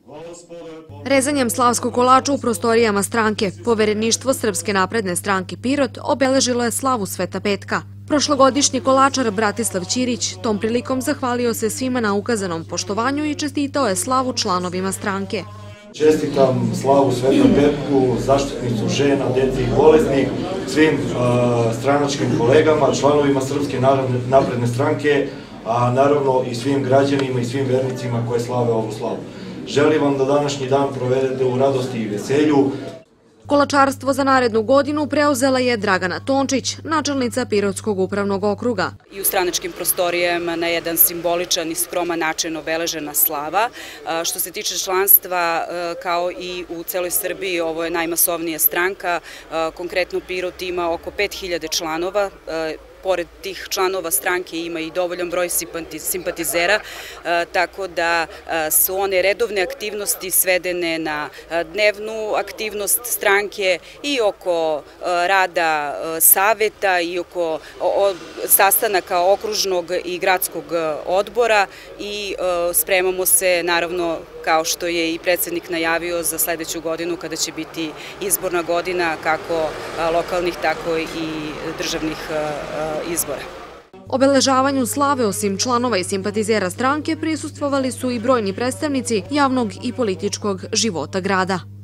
Rezanjem slavskog kolača u prostorijama stranke, Povereništvo Srpske napredne stranke Pirot obeležilo je slavu Sveta Petka. Prošlogodišnji kolačar Bratislav Ćirić tom prilikom zahvalio se svima na ukazanom poštovanju i čestitao je slavu članovima stranke. Čestitam slavu Sveta Petku, zaštitnicu žena, dece i bolesnih, svim stranačkim kolegama, članovima Srpske napredne stranke, a naravno i svim građanima i svim vernicima koje slave ovu slavu. Želim vam da današnji dan provedete u radosti i veselju. Kolačarstvo za narednu godinu preuzela je Dragana Tončić, načelnica Pirotskog upravnog okruga. I u stranačkim prostorijama na jedan simboličan i skroman način obeležena slava. Što se tiče članstva, kao i u celoj Srbiji, ovo je najmasovnija stranka. Konkretno Pirot ima oko 5000 članova. Pored tih članova stranke ima i dovoljan broj simpatizera, tako da su one redovne aktivnosti svedene na dnevnu aktivnost stranke i oko rada saveta i oko sastanaka okružnog i gradskog odbora i spremamo se, naravno, kao što je i predsjednik najavio, za sledeću godinu kada će biti izborna godina kako lokalnih, tako i državnih izbora. Obeležavanju slave osim članova i simpatizera stranke prisustvovali su i brojni predstavnici javnog i političkog života grada.